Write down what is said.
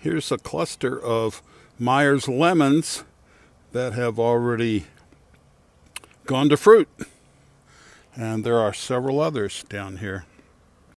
Here's a cluster of Myers lemons that have already gone to fruit. And there are several others down here.